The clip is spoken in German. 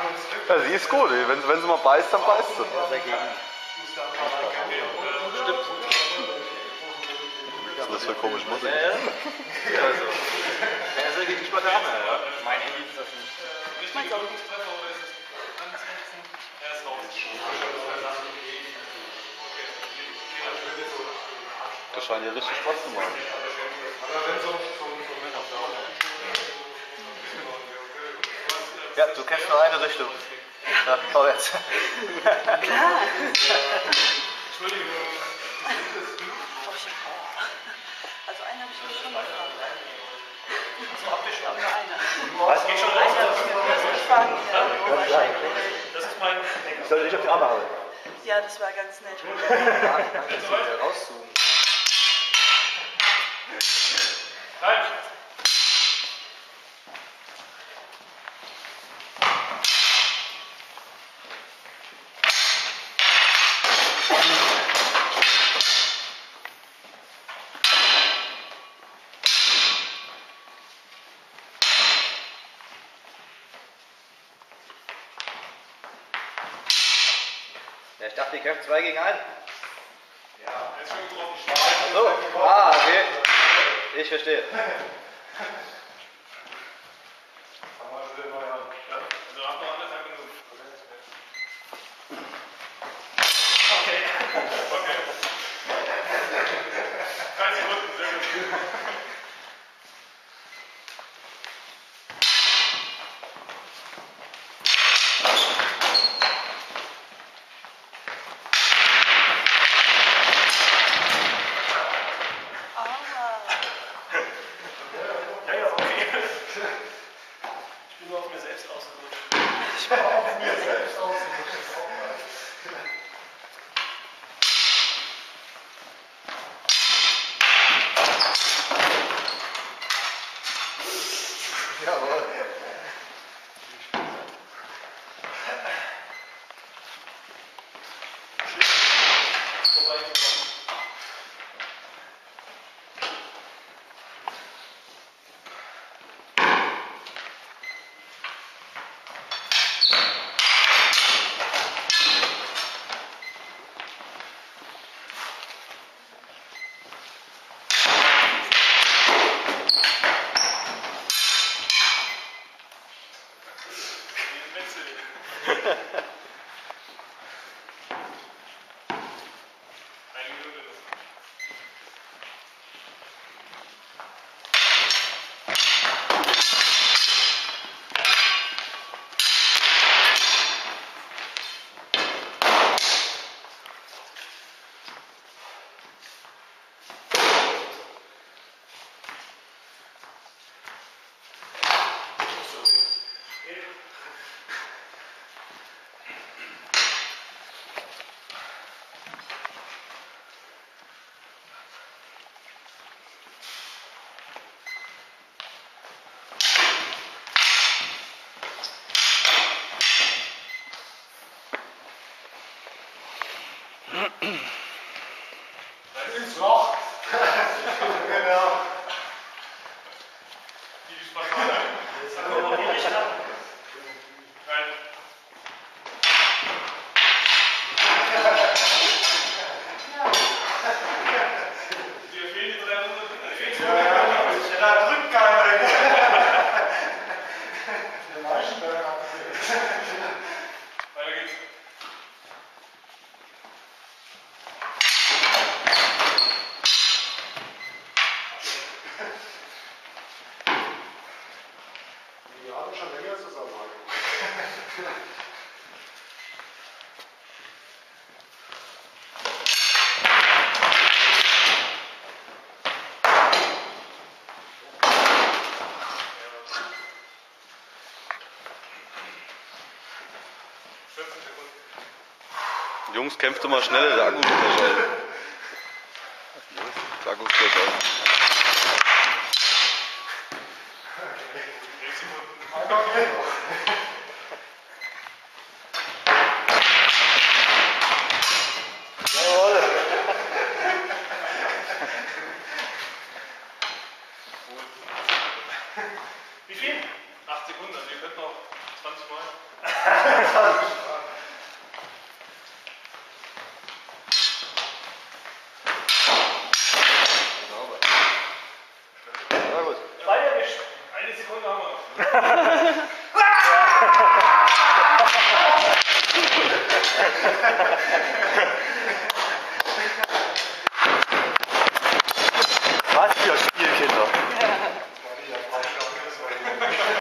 Ja, sie ist gut. Wenn sie mal beißt, dann beißt sie. Stimmt. Was ist das für komische Musik? Ja, also. Ja, geht nicht mal der Arme, ja. Mein Handy ist das nicht. Ich mein's auch nicht. Das scheint ja richtig Spaß zu machen. Ja, du kennst nur eine Richtung. Ja, vorwärts. Klar. Entschuldigung. Also einen habe ich mir schon gefragt. So, habt ihr schon? Aber nur eine. Was? Geht schon los? Eine habe ich mir erst gefragt. Das ist mein... Ich sollte dich auf die Arme hauen. Ja, das war ganz nett. Danke, dass du rauszoomen. Nein! Ja, ich dachte, ihr kämpft 2 gegen 1. Ja, jetzt schon drauf die Schwachen. So, okay. Ich verstehe. Okay. 3 Sekunden, sehr gut. Ja, okay. Ich bin nur auf mir selbst ausgerutscht. Ich war auf mir selbst ausgerutscht. Jawohl. Ins Loch. Genau. Die Spartaner. Das hat man hier nicht ab. Nein. Dir fehlen die 300. Ja, da drückt keiner. Der Leichenberg hat es. Weiter geht's. Wir haben schon länger zusammenarbeiten. Jungs, kämpft immer schneller, der Akku ist gleich aus. Der Akku ist gleich aus. Jawohl. Wie viel? 8 Sekunden, also ihr könnt noch 20 Mal. Na gut. Beide erwischt. Eine Sekunde haben wir noch.